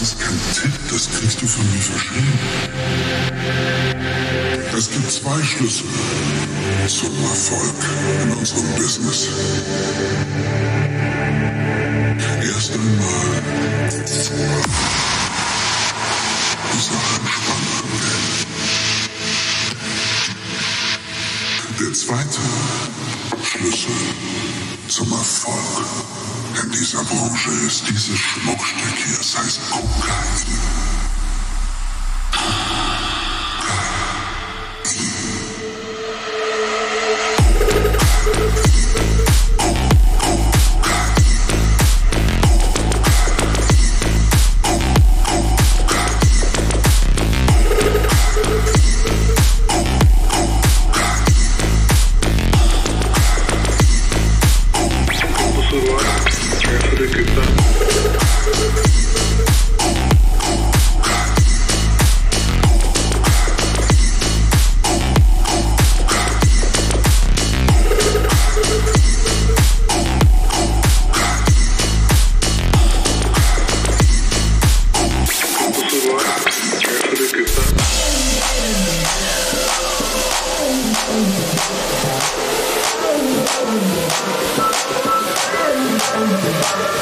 Das ist kein Tipp, das kriegst du von mir verschrieben. Es gibt zwei Schlüssel zum Erfolg in unserem Business. Erst einmal die Sache entspannen. Der zweite Schlüssel zum Erfolg in dieser Branche ist dieses Schmuckstück hier. Es heißt Kokain. Thank you.